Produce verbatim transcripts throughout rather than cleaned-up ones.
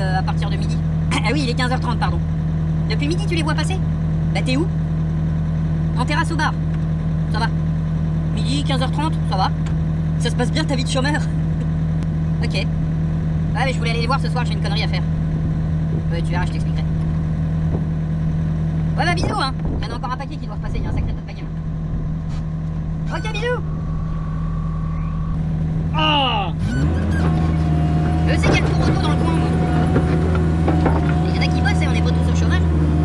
euh, à partir de midi. Ah oui, il est quinze heures trente, pardon. Depuis midi, tu les vois passer? Bah t'es où? En terrasse au bar. Ça va. Midi, quinze heures trente, ça va. Ça se passe bien ta vie de chômeur? Ok. Ouais, mais je voulais aller les voir ce soir, j'ai une connerie à faire. Euh, tu verras, je t'expliquerai. Ouais, bah bisous, hein. Il y en a encore un paquet qui doit repasser, il y a un sacré tas de paquets. Ok, bisous. Oh, je sais qu'il y a le tour auto dans le coin, moi. Il y en a qui bossent et on est pas tous au chômage.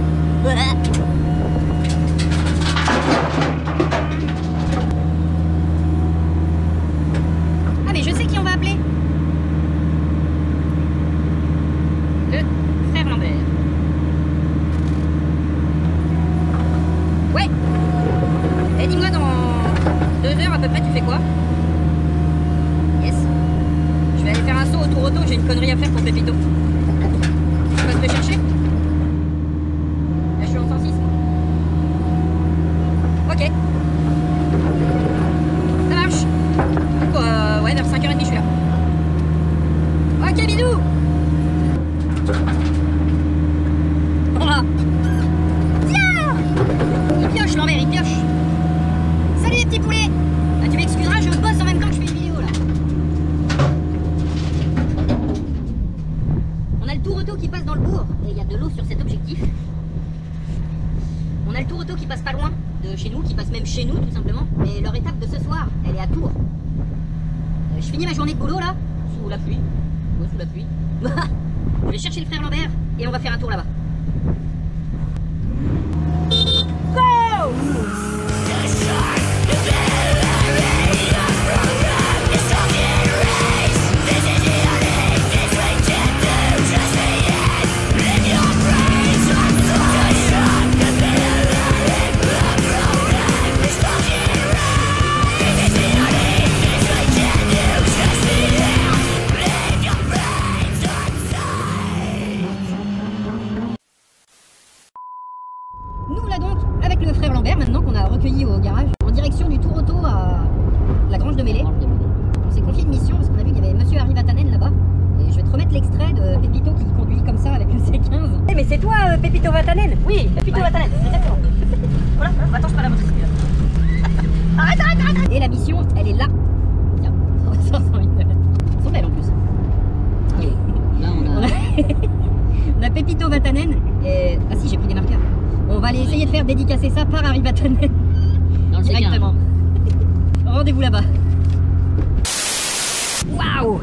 Ah, mais je sais qui on va appeler. Le frère Lambert. Ouais. Et dis-moi, dans deux heures à peu près, tu fais quoi? Yes. Je vais aller faire un saut au tour auto, j'ai une connerie à faire pour Pépito. Tu vas te chercher? Là, je suis en cent six. Ok. Ça marche. Donc, euh, ouais, vers cinq heures trente, je suis là. Ok, bisous. Voilà. Tiens! Il pioche, Lambert, il pioche. Salut les petits poulets. Ah, tu m'excuseras, je bosse en même temps que je fais une vidéo là. On a le tour auto qui passe dans le bourg et il y a de l'eau sur cet objectif. On a le tour auto qui passe pas loin de chez nous, qui passe même chez nous tout simplement. Et leur étape de ce soir, elle est à Tours. Euh, je finis ma journée de boulot là, sous la pluie. Ouais, sous la pluie. Je vais chercher le frère Lambert et on va faire un tour là-bas. Go! Nous là donc avec le frère Lambert maintenant qu'on a recueilli au garage en direction du tour auto à la Grange de Mêlée. On s'est confié une mission parce qu'on a vu qu'il y avait Monsieur Arrivatanen là-bas et je vais te remettre l'extrait de Pépito qui conduit comme ça avec le C quinze. Eh mais c'est toi euh, Pépito Vatanen? Oui, Pépito ouais. Vatanen, exactement. Voilà, attends je pas la moto. Arrête, arrête, arrête. Et la mission elle est là. Tiens, cinq cent mille. Elles sont belles en plus. Oui. Là on a... on a... on a Pépito Vatanen et... Ah si j'ai pris des marqueurs. On va aller essayer de faire dédicacer ça par Arrivatanen directement. Rendez-vous là-bas. Waouh!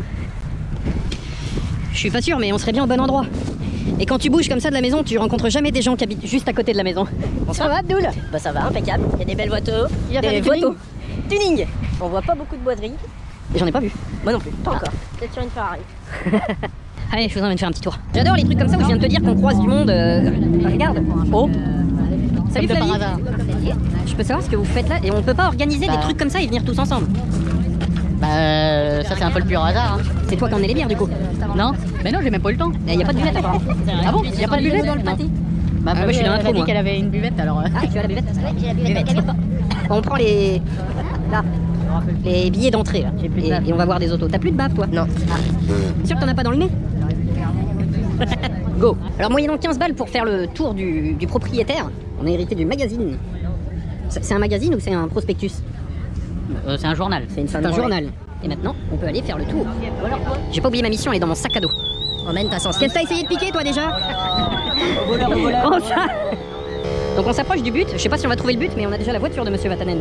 Je suis pas sûr, mais on serait bien au bon endroit. Et quand tu bouges comme ça de la maison, tu rencontres jamais des gens qui habitent juste à côté de la maison. Bon, ça va, Abdoul? Bah ça va, impeccable. Il y a des belles voitures. Il y a des voitures. Tuning. On voit pas beaucoup de boiseries. Et j'en ai pas vu. Moi non plus. Pas encore. Peut-être sur une Ferrari. Allez, je vous emmène faire un petit tour. J'adore les trucs comme ça où je viens de te dire qu'on croise du monde. Euh... Regarde. Oh. Salut Flavie. Je peux savoir ce que vous faites là? Et on peut pas organiser bah... des trucs comme ça et venir tous ensemble? Bah euh, ça c'est un peu le pur hasard. Hein. C'est toi qui en es les bières du coup? Non. Mais non, j'ai même pas eu le temps. Il n'y a pas de buvette apparemment. Ah bon? Il n'y a pas de buvette dans le pâté? Bah, bah moi je suis dans elle l'intro, a dit moi. qu'elle avait une buvette alors. Ah tu as la buvette? Ouais, j'ai la buvette, t'inquiète pas. On prend les... Là. Les billets d'entrée là. Et, et on va voir des autos. T'as plus de bave toi? Non. Ah. Sûr que t'en as pas dans le nez? Go. Alors moyennant quinze balles pour faire le tour du, du propriétaire, on a hérité du magazine. C'est un magazine ou c'est un prospectus? euh, C'est un journal. C'est un journal. Et maintenant, on peut aller faire le tour. J'ai pas oublié ma mission, elle est dans mon sac à dos. Emmène ta sens. Qu'est-ce que t'as essayé de piquer toi déjà? Comment ça? Donc on s'approche du but. Je sais pas si on va trouver le but, mais on a déjà la voiture de Monsieur Vatanen.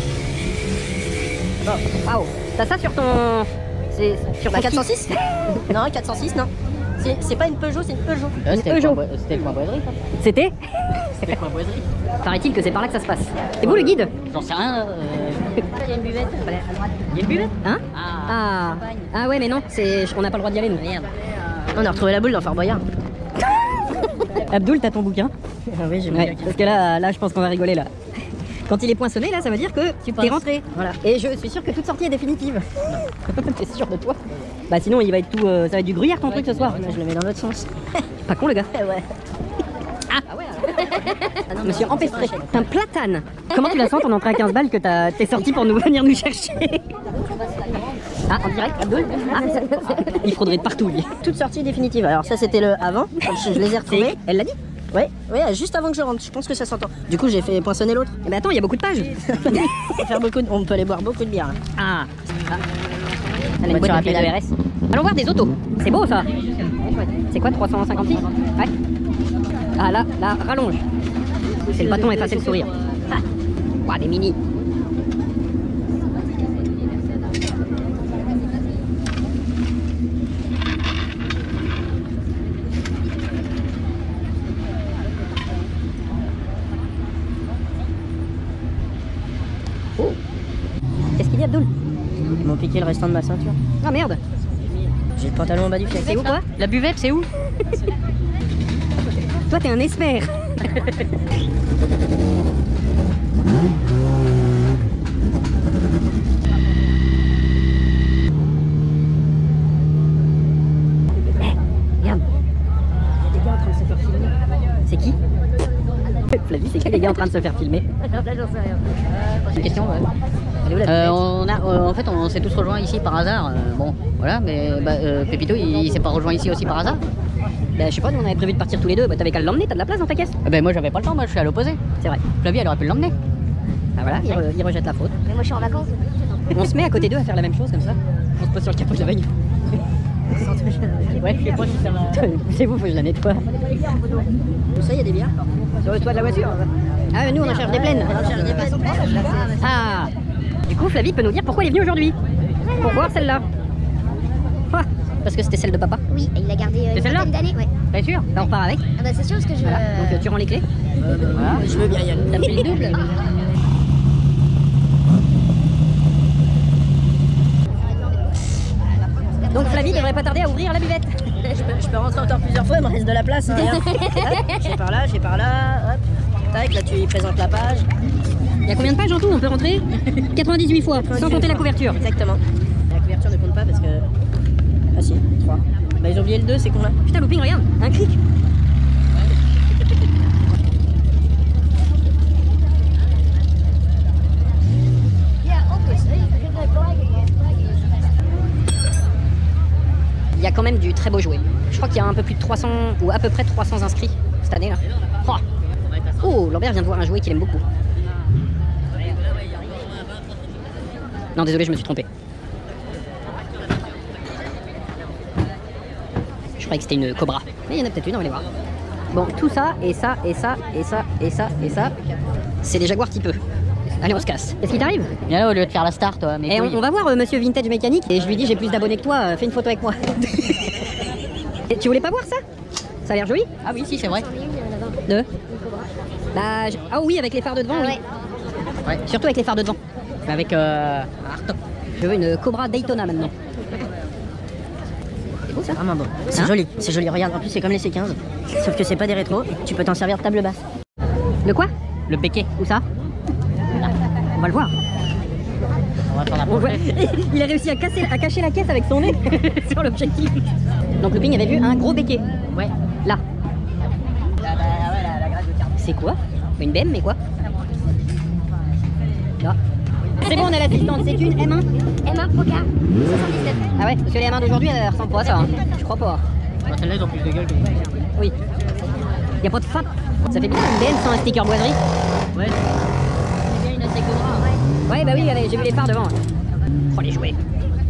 Waouh. T'as ça sur ton... C'est sur ta quatre cent six? Non, quatre cent six, non. C'est pas une Peugeot, c'est une Peugeot. Euh, C'était le, point... le point boiserie. C'était C'était le point boiserie. Paraît-il que c'est par là que ça se passe. C'est vous le guide? J'en sais rien. Euh... Il y a une buvette. Il y a une buvette? Hein? Ah. Ah. Ah ouais mais non, on n'a pas le droit d'y aller nous. Merde. On a retrouvé la boule dans Fort Boyard. Abdoul, t'as ton bouquin? Ah oui, j'ai mon ouais, bouquin. parce que là, là je pense qu'on va rigoler là. Quand il est poinçonné là, ça veut dire que tu t'es rentré. Voilà. Et je suis sûr que toute sortie est définitive. T'es sûr de toi? Bah sinon il va être tout, euh, ça va être du gruyère ton ouais, truc ce soir. Moi, je le mets dans l'autre sens. Pas con le gars. Ouais. Ah, ah ouais alors. Je me suis empêtré. T'es un platane. Comment tu la sens ton entrée à quinze balles que t'es sorti pour nous venir nous chercher? Ah, en direct, Abdul. Ah, il frauderait de partout, lui. Toute sortie définitive. Alors ça c'était le avant, comme je, je les ai retrouvés. Elle l'a dit? Ouais, ouais, juste avant que je rentre, je pense que ça s'entend. Du coup j'ai fait poinçonner l'autre. Mais attends, il y a beaucoup de pages. On peut faire beaucoup de... On peut aller boire beaucoup de bière. Hein. Ah, ah. Elle a une boîte de pied de R S. Allons voir des autos. C'est beau ça. C'est quoi, trois cent cinquante-six? Ouais. Ah là, là, rallonge. C'est le bâton effacer le sourire. Ah. Ouah, des mini. Oh. Qu'est-ce qu'il y a, Abdul? Ils m'ont piqué le restant de ma ceinture. Ah merde. J'ai le pantalon en bas du fiac. C'est où quoi? La buvette, c'est où? Toi, t'es un esmer. Regarde. Il y a des gars en train de se faire filmer. C'est qui? Flavie, c'est qui les gars en train de se faire filmer? J'en sais rien. C'est une question, ouais. Elle est où, la Euh, buvette? on a, euh, en fait, on s'est tous rejoints ici par hasard. euh, bon, voilà, mais bah, euh, Pépito, il, il s'est pas rejoint ici aussi par hasard. Bah, je sais pas, nous on avait prévu de partir tous les deux. Bah, t'avais qu'à l'emmener, t'as de la place dans ta caisse. Euh, ben moi, j'avais pas le temps, moi, je suis à l'opposé. C'est vrai. Flavie, elle aurait pu l'emmener. Ah voilà, il, re- il rejette la faute. Mais moi je suis en vacances. On se met à côté d'eux à faire la même chose comme ça. On se pose sur le capot de la bagnole. Ouais, je sais pas si ça va. Poussez-vous, faut que je la nettoie. Où ça, il y a des bières? Sur le toit de la voiture. Ah, nous on en cherche des pleines. On cherche des places. Ah. Du coup, Flavie peut nous dire pourquoi elle est venue aujourd'hui. Pour voir celle-là. Ah, parce que c'était celle de papa. Oui, et il a gardé euh, C'est une celle-là vingtaine d'années, ouais. Bien sûr. Bah, on repart avec. Ah bah c'est sûr parce que je... Voilà. euh, Donc euh, tu rends les clés. Voilà. Je veux bien y aller. T'as pris le double. Donc Flavie devrait pas tarder à ouvrir la buvette. Je peux, je peux rentrer encore plusieurs fois, il me reste de la place. Hein, regarde. Hop, j'ai par là, j'ai par là. Hop. Tac, là tu y présentes la page. Il y a combien de pages en tout? On peut rentrer quatre-vingt-dix-huit fois, sans compter la couverture. Exactement. La couverture ne compte pas parce que... Ah si, trois. Bah ils ont oublié le deux, c'est con là. Putain, Looping, regarde, un cric. Il y a quand même du très beau jouet. Je crois qu'il y a un peu plus de trois cents, ou à peu près trois cents inscrits cette année là. Oh, oh Lambert vient de voir un jouet qu'il aime beaucoup. Non, désolé, je me suis trompé. Je croyais que c'était une cobra. Mais il y en a peut-être une, on va aller voir. Bon, tout ça, et ça, et ça, et ça, et ça, et ça, c'est des jaguars typeux. Allez, on se casse. Qu'est-ce qui t'arrive? Viens là, au lieu de faire la star, toi. Mais Et on, on va voir euh, Monsieur Vintage Mécanique, et je lui dis j'ai plus d'abonnés que toi, euh, fais une photo avec moi. Et tu voulais pas voir ça? Ça a l'air joli. Ah oui, si, c'est vrai. De Bah, je- ah oui, avec les phares de devant, Ah oui. ouais. Ouais. Surtout avec les phares de devant. Mais avec euh, Arto. Je veux une Cobra Daytona maintenant. C'est beau ça? Vraiment bon. C'est Hein? joli, c'est joli. Regarde, en plus c'est comme les C quinze. Sauf que c'est pas des rétros, tu peux t'en servir de table basse. Le quoi? Le béquet. Où ça? On va le voir. On va faire la On voit- prochaine. Il a réussi à, casser, à cacher la caisse avec son nez sur l'objectif. Donc Looping avait vu un gros béquet. Ouais. Là. C'est quoi? Une B M, mais quoi? Là. C'est bon, on a l'assistante. C'est une M un. M un Procar, soixante-dix-neuf. Ah ouais, parce que les M un d'aujourd'hui, elles ressemblent pas à ça. Hein. Je crois pas. Bah, celle-là, ils ont plus de gueule que les autres. Oui. Y a pas de fap. Ça fait bizarre une B M sans un sticker boiserie. Ouais. C'est bien une assez Cobra. Ouais, bah oui, allez, j'ai vu les phares devant. Oh, les jouets.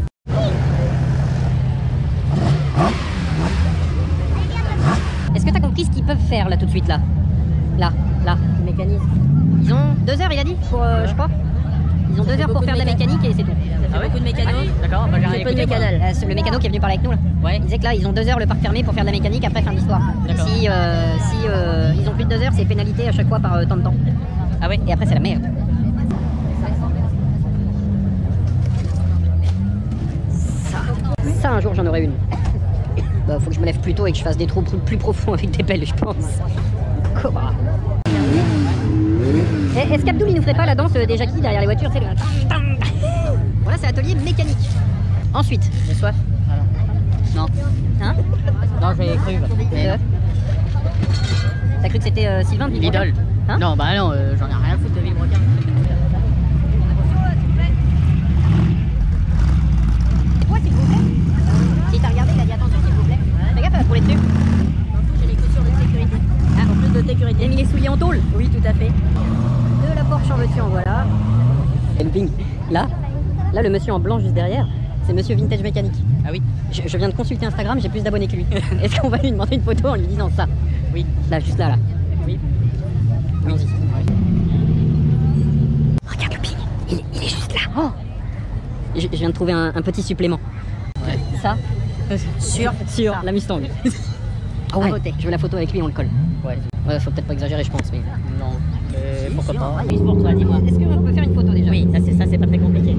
Est-ce que t'as compris ce qu'ils peuvent faire là tout de suite là? Là, là. Mécanisme. Ils ont deux heures, il a dit, pour, euh, je crois. Ils ont deux heures pour beaucoup faire de de la méca- mécanique et c'est tout. Ça fait beaucoup de mécano. D'accord, bah, j'ai rien C'est pas de écouté, quoi. mécanal. Euh, c'est le mécano qui est venu parler avec nous là. Ouais. Il disait que là, ils ont deux heures le parc fermé pour faire de la mécanique, après fin de l'histoire. D'accord. Si, euh, si euh, ils ont plus de deux heures, c'est pénalité à chaque fois par euh, tant de temps. Ah ouais. Et après, c'est la merde. Ça, ça un jour, j'en aurai une. Bah, faut que je me lève plus tôt et que je fasse des trous plus, plus profonds avec des pelles, je pense. Cobra. Eh, Est-ce qu'Abdoul il nous ferait pas la danse euh, des Jackies derrière les voitures, tu sais, le... Voilà, c'est atelier mécanique. Ensuite, J'ai soif. Voilà. Non. hein Non, j'ai cru. Mais Euh, non. T'as cru que c'était euh, Sylvain de Villebrequin? Lidl. Hein? Non, bah non, euh, j'en ai rien à foutre de Villebrequin. rouler dessus? J'ai les chaussures de sécurité. Ah, en plus de sécurité. T'as mis les souliers en tôle? Oui, tout à fait. De la Porsche en veux-tu en voilà. Camping. Là, là le monsieur en blanc juste derrière, c'est monsieur Vintage Mécanique. Ah oui. Je, je viens de consulter Instagram, j'ai plus d'abonnés que lui. Est-ce qu'on va lui demander une photo en lui disant ça? Oui. Là, juste là, là. Oui. Allons-y. Regarde le ping, il, il est juste là. Oh, je, je viens de trouver un, un petit supplément. Ouais. Ça, sur, sur la Mustang. Ah ouais, je veux la photo avec lui, on le colle. Ouais. Ouais, faut peut-être pas exagérer, je pense, mais... Non. Euh, Si, pourquoi si, pas? on- Oui, pour toi, dis-moi. Est-ce qu'on peut faire une photo déjà? Oui, ça c'est ça, c'est pas très compliqué.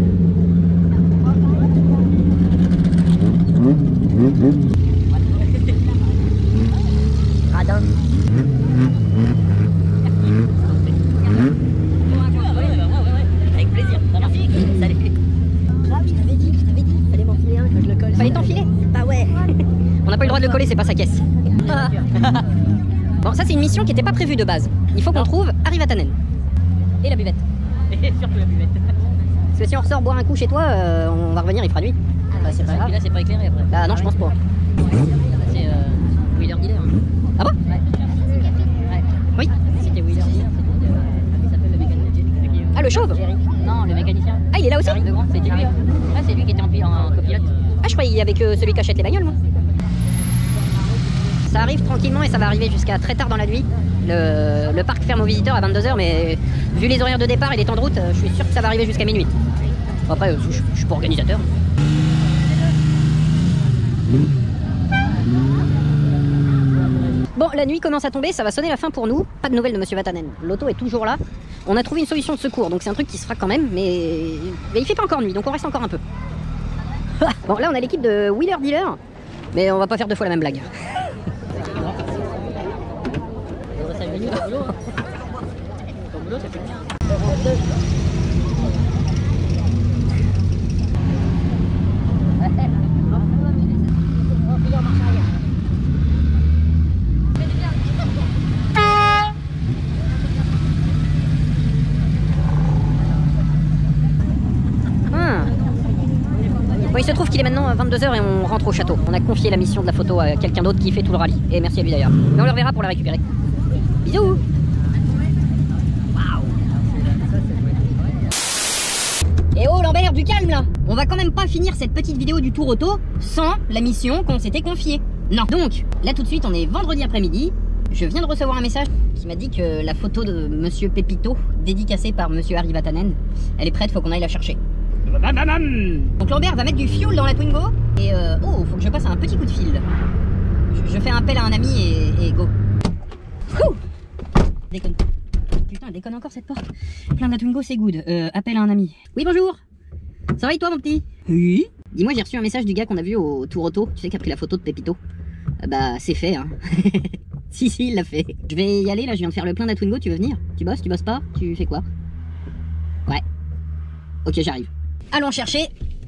Radin. Avec plaisir. Ça marche. Salut. Ah oui, je t'avais dit, je t'avais dit. Fallait m'enfiler un, que je le colle. Fallait t'enfiler? Bah ouais. On n'a pas eu le droit de le coller, c'est pas sa caisse. Bon, ça c'est une mission qui n'était pas prévue de base. Il faut qu'on trouve Harry Vatanen. Et la buvette. Et surtout la buvette. Parce que si on ressort boire un coup chez toi, euh, on va revenir, il fera nuit. Bah, c'est pas grave. Là, c'est pas éclairé après. Ah non, je pense pas. C'est euh, Wheeler Dealer. Hein. Ah bon? Ouais. Ouais. Oui. C'était Wheeler Dealer. C'était euh, il s'appelle le mécanicien. Ah, le chauve? Non, le mécanicien. Ah, il est là aussi? Karine Legrand, c'était lui. Hein. Ah, c'est lui qui était en, pi- en copilote. Ah, je croyais qu'il y avait que celui qui achète les bagnoles, moi. Ça arrive tranquillement et ça va arriver jusqu'à très tard dans la nuit. Le, le parc ferme aux visiteurs à vingt-deux heures, mais vu les horaires de départ et les temps de route, euh, je suis sûr que ça va arriver jusqu'à minuit. Après, euh, je, je suis pas organisateur. Bon, la nuit commence à tomber, ça va sonner la fin pour nous. Pas de nouvelles de Monsieur Vatanen. L'auto est toujours là. On a trouvé une solution de secours, donc c'est un truc qui se fera quand même, mais... mais il fait pas encore nuit, donc on reste encore un peu. Bon, là on a l'équipe de Wheeler Dealer, mais on va pas faire deux fois la même blague. Ton boulot, ça fait bien. Ah. Bon, il se trouve qu'il est maintenant vingt-deux heures et on rentre au château. On a confié la mission de la photo à quelqu'un d'autre qui fait tout le rallye. Et merci à lui d'ailleurs. Mais on le reverra pour la récupérer. Bisous. Et oh Lambert, du calme là. On va quand même pas finir cette petite vidéo du tour auto sans la mission qu'on s'était confiée. Non. Donc, là tout de suite, on est vendredi après-midi. Je viens de recevoir un message qui m'a dit que la photo de Monsieur Pépito, dédicacée par Monsieur Harry Vatanen, elle est prête, faut qu'on aille la chercher. Donc Lambert va mettre du fuel dans la Twingo et euh, oh, faut que je passe un petit coup de fil. Je, je fais un appel à un ami et, et go. Ouh, déconne. Putain, déconne encore cette porte. Plein de la Twingo, c'est good. Euh, appel à un ami. Oui, bonjour. Ça va et toi, mon petit? Oui. Dis-moi, j'ai reçu un message du gars qu'on a vu au Tour Auto. Tu sais, qui a pris la photo de Pépito. Euh, bah, c'est fait, hein. Si, si, il l'a fait. Je vais y aller, là, je viens de faire le plein de la Twingo. Tu veux venir? Tu bosses, tu bosses pas? Tu fais quoi? Ouais. Ok, j'arrive. Allons chercher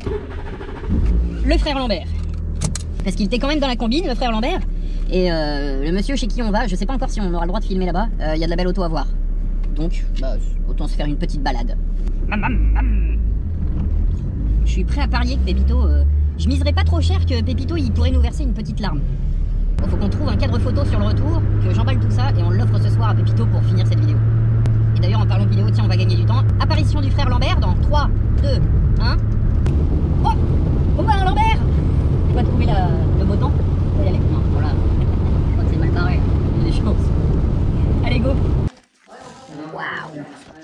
le frère Lambert. Parce qu'il était quand même dans la combine, le frère Lambert. Et euh, le monsieur chez qui on va, je sais pas encore si on aura le droit de filmer là-bas. Il euh, y a de la belle auto à voir. Donc, bah, autant se faire une petite balade. Je suis prêt à parier que Pépito... Euh, je miserais pas trop cher que Pépito, il pourrait nous verser une petite larme. Bon, faut qu'on trouve un cadre photo sur le retour, que j'emballe tout ça et on l'offre ce soir à Pépito pour finir cette vidéo. Et d'ailleurs, en parlant de vidéo, tiens, on va gagner du temps. Apparition du frère Lambert dans trois, deux, un... Oh! Oh bah, Lambert! On va trouver la, le beau temps. On va y aller. Non, voilà. Je crois que c'est mal barré. Il y a des chances. Allez, go! Waouh!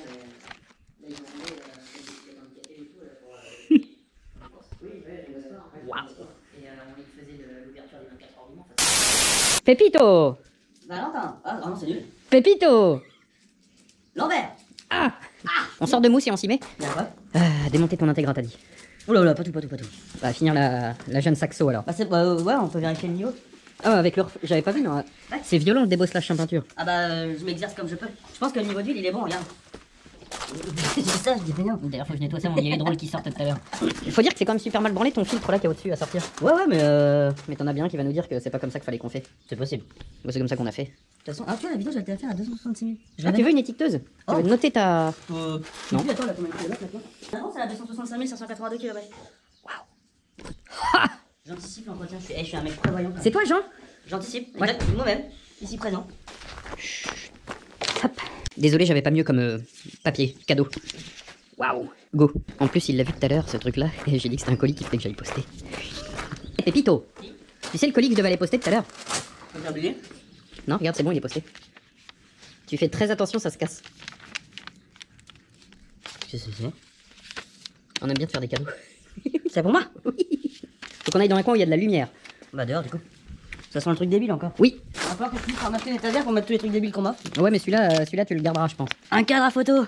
Pépito! Valentin. Ah non, c'est nul. Pépito! Lambert. Ah, on sort de mousse et on s'y met. Bien, ouais. Ah, démonter ton intégrat, t'as dit. Oula, oula, pas tout, pas tout, pas tout. On va finir la, la jeune saxo alors. Bah, c'est, bah, euh, ouais, on peut vérifier le niveau. Ah, avec le... J'avais pas vu, mais... euh, c'est violent le débossage en peinture. Ah bah, euh, je m'exerce comme je peux. Je pense que le niveau d'huile, il est bon, regarde. Je dis ça, je dis rien. D'ailleurs, faut que je nettoie ça, il y a les drôles qui sortent tout à l'heure. Il faut dire que c'est quand même super mal branlé ton filtre là qui est au-dessus à sortir. Ouais, ouais, mais euh... Mais t'en as bien qui va nous dire que c'est pas comme ça qu'il fallait qu'on fait. c'est possible. Bah, c'est comme ça qu'on a fait. De toute façon, ah, tu vois, la vidéo, je l'ai fait à deux cent soixante-six mille. Je Ah, tu veux une étiqueteuse? Oh. Tu veux noter ta... Euh... Non. Puis, attends, là, combien de kilomètres maintenant? Non, c'est à deux cent soixante-cinq mille cinq cent quatre-vingt-deux kilomètres. J'anticipe l'entretien, je suis, hey, je suis un mec prévoyant. C'est toi, Jean? J'anticipe, Ouais. exact, moi-même, ici présent. Hop. Désolé, j'avais pas mieux comme euh, papier, cadeau. Waouh. Go. En plus, il l'a vu tout à l'heure, ce truc-là, et j'ai dit que c'était un colis qu'il fallait que j'aille poster. Pépito, tu sais le colis que je devais aller poster tout à l'heure? T'as oublié? Non, regarde, c'est bon, il est posté. Tu fais très attention, ça se casse. Qu'est-ce que c'est? On aime bien te faire des cadeaux. C'est pour moi? Oui. Faut qu'on aille dans un coin où il y a de la lumière. Bah dehors du coup. Ça sent le truc débile encore. Oui. On va falloir que je puisse ramasser une étagère pour mettre tous les trucs débiles qu'on m'offre. Ouais, mais celui-là, euh, celui-là, tu le garderas, je pense. Un cadre à photo.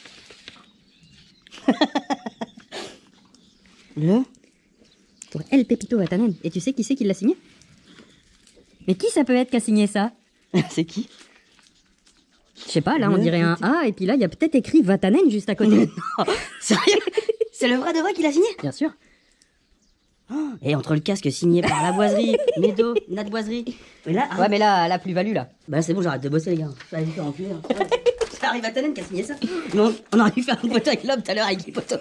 Le Pour El Pépito Vatanen. Et tu sais qui c'est qui l'a signé? Mais qui ça peut être qui a signé ça? C'est qui? Je sais pas, là, on Le dirait un A, et puis là, il y a peut-être écrit Vatanen juste à côté. Sérieux? C'est le vrai de vrai qui l'a signé? Bien sûr. Et entre le casque signé par la boiserie, Médo, Nat Boiserie. Et là, ah, Ouais, mais là, la plus-value, là. bah c'est bon, j'arrête de bosser les gars. Ça va faire enculer. Hein. C'est Harry Vatanen qui a signé ça. Non, on aurait dû faire une photo avec l'homme tout à l'heure avec les photos.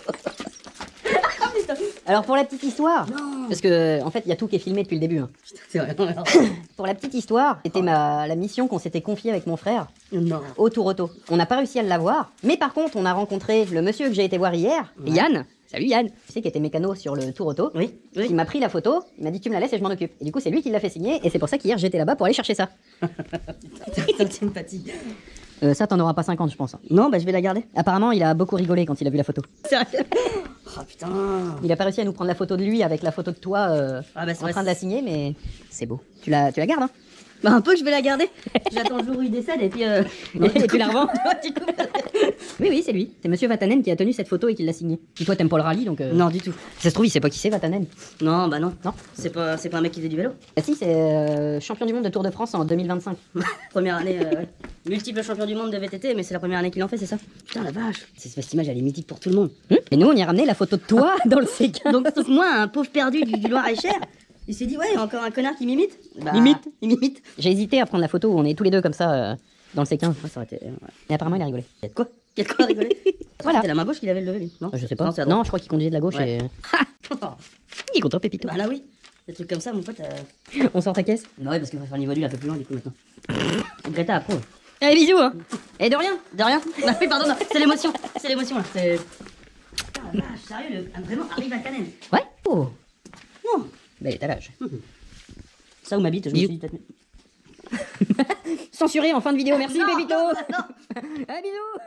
Alors, pour la petite histoire, Non. parce que, en fait, il y a tout qui est filmé depuis le début. Hein. C'est vrai. Pour la petite histoire, c'était ma, la mission qu'on s'était confiée avec mon frère Non. au Tour Auto. On n'a pas réussi à l'avoir, mais par contre, on a rencontré le monsieur que j'ai été voir hier, Ouais. Yann. Salut Yann, tu sais qui était mécano sur le Tour Auto. Oui, Il oui. m'a pris la photo, il m'a dit tu me la laisses et je m'en occupe. Et du coup, c'est lui qui l'a fait signer, et c'est pour ça qu'hier j'étais là-bas pour aller chercher ça. Putain, sympathie. Euh, ça, t'en auras pas cinquante, je pense. hein. Non, bah je vais la garder. Apparemment, il a beaucoup rigolé quand il a vu la photo. Sérieux? Oh putain. Il a pas réussi à nous prendre la photo de lui avec la photo de toi euh, Ah bah c'est en vrai, train de la signer, mais c'est beau. Tu la, tu la gardes, hein? Bah un peu, je vais la garder. J'attends le jour où il décède et puis... Euh... Et tu la revends? Du coup, Oui, oui, c'est lui. C'est monsieur Vatanen qui a tenu cette photo et qui l'a signée. Puis toi, t'aimes pas le rallye, donc. euh, Non, du tout. Ça se trouve, il sait pas qui c'est Vatanen. Non, bah non. Non. C'est pas, c'est pas un mec qui fait du vélo. Ah si, c'est euh, champion du monde de Tour de France en deux mille vingt-cinq. Première année, euh, ouais. Multiple champion du monde de V T T, mais c'est la première année qu'il en fait, c'est ça? Putain la vache. C'est- Cette image, elle est mythique pour tout le monde. Hum Et nous, on y a ramené la photo de toi dans le C quinze. Donc, sauf moi, un pauvre perdu du, du Loir-et-Cher, il s'est dit, ouais, encore un connard qui m'imite. Bah, Imite. Il m'imite. J'ai hésité à prendre la photo où on est tous les deux comme ça euh, dans le C quinze. Ouais, ça aurait été. Ouais. Et apparemment, il a rigolé. Y'a de quoi? Y'a de quoi à rigoler? Voilà. C'est la main gauche qu'il avait levé, lui, non? Je sais pas. Non, c'est à Non, droite. je crois qu'il conduisait de la gauche Ouais. et. Bah Il est contre Pépito. là, oui. Des trucs comme ça, mon pote. Euh... On sort ta caisse. Bah ouais, parce qu'il va faire le niveau du un peu plus loin, du coup, maintenant. Greta approuve. Allez, bisous, hein. Et de rien. De rien. Bah oui, pardon, non, c'est l'émotion. C'est l'émotion, là. C'est. Putain, la vache, sérieux, le... vraiment, arrive à Canen. Ouais. Oh. Oh. Bel étalage. Ça où m'habite, je me Bisous. suis dit peut-être. Censuré en fin de vidéo, merci Non, Pépito. non, non. Ah, bisous.